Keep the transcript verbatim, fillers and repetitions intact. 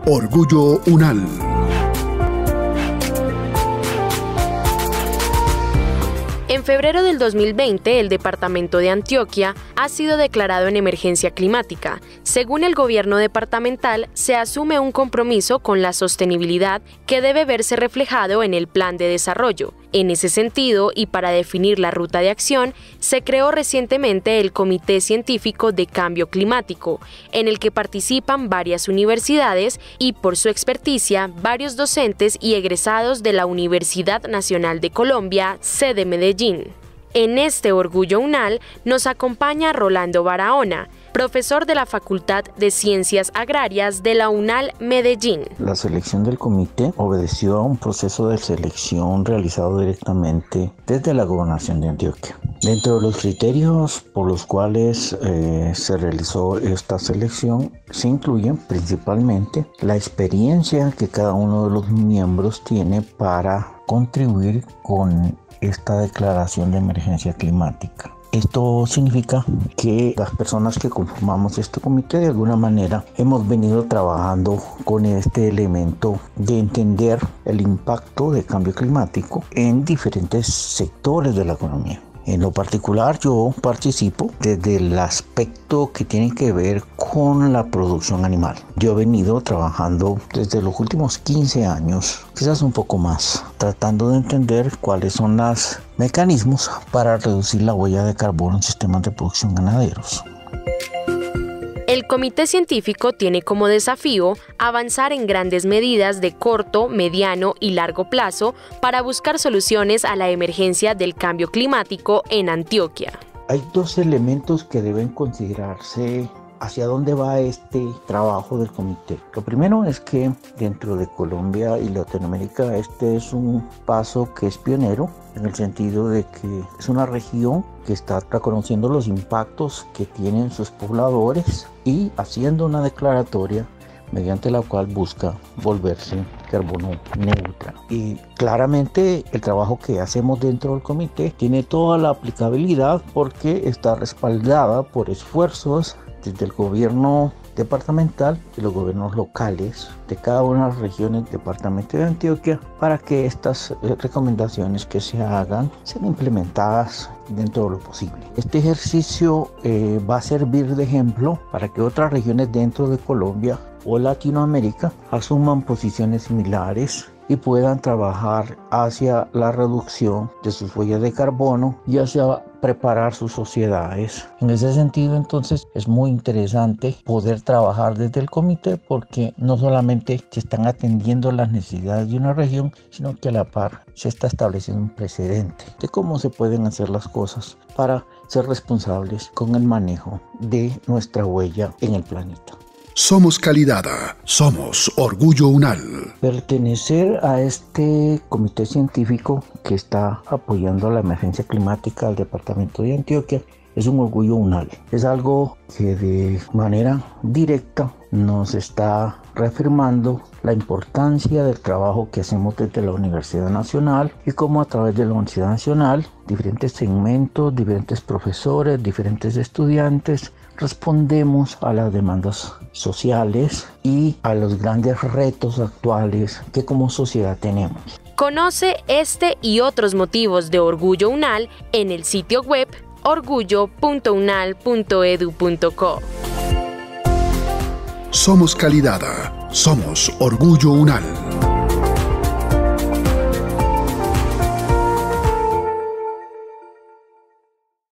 Orgullo Unal. En febrero del dos mil veinte, el departamento de Antioquia ha sido declarado en emergencia climática. Según el gobierno departamental, se asume un compromiso con la sostenibilidad que debe verse reflejado en el plan de desarrollo. En ese sentido, y para definir la ruta de acción, se creó recientemente el Comité Científico de Cambio Climático, en el que participan varias universidades y, por su experticia, varios docentes y egresados de la Universidad Nacional de Colombia, sede Medellín. En este Orgullo Unal nos acompaña Rolando Barahona, profesor de la Facultad de Ciencias Agrarias de la UNAL Medellín. La selección del comité obedeció a un proceso de selección realizado directamente desde la Gobernación de Antioquia. Dentro de los criterios por los cuales eh, se realizó esta selección, se incluyen principalmente la experiencia que cada uno de los miembros tiene para contribuir con esta declaración de emergencia climática. Esto significa que las personas que conformamos este comité de alguna manera hemos venido trabajando con este elemento de entender el impacto del cambio climático en diferentes sectores de la economía. En lo particular, yo participo desde el aspecto que tiene que ver con la producción animal. Yo he venido trabajando desde los últimos quince años, quizás un poco más, tratando de entender cuáles son los mecanismos para reducir la huella de carbono en sistemas de producción ganaderos. El comité científico tiene como desafío avanzar en grandes medidas de corto, mediano y largo plazo para buscar soluciones a la emergencia del cambio climático en Antioquia. Hay dos elementos que deben considerarse hacia dónde va este trabajo del comité. Lo primero es que dentro de Colombia y Latinoamérica este es un paso que es pionero, en el sentido de que es una región que está reconociendo los impactos que tienen sus pobladores y haciendo una declaratoria mediante la cual busca volverse carbono neutra. Y claramente el trabajo que hacemos dentro del comité tiene toda la aplicabilidad porque está respaldada por esfuerzos desde el gobierno departamental y los gobiernos locales de cada una de las regiones del departamento de Antioquia para que estas recomendaciones que se hagan sean implementadas dentro de lo posible. Este ejercicio eh, va a servir de ejemplo para que otras regiones dentro de Colombia o Latinoamérica asuman posiciones similares y puedan trabajar hacia la reducción de sus huellas de carbono y hacia preparar sus sociedades. En ese sentido, entonces, es muy interesante poder trabajar desde el comité porque no solamente se están atendiendo las necesidades de una región, sino que a la par se está estableciendo un precedente de cómo se pueden hacer las cosas para ser responsables con el manejo de nuestra huella en el planeta. Somos calidad, somos Orgullo Unal. Pertenecer a este comité científico que está apoyando la emergencia climática del departamento de Antioquia es un orgullo unal. Es algo que de manera directa nos está reafirmando la importancia del trabajo que hacemos desde la Universidad Nacional y cómo a través de la Universidad Nacional diferentes segmentos, diferentes profesores, diferentes estudiantes respondemos a las demandas sociales y a los grandes retos actuales que como sociedad tenemos. Conoce este y otros motivos de Orgullo Unal en el sitio web orgullo punto unal punto edu punto co. Somos calidad, somos Orgullo Unal.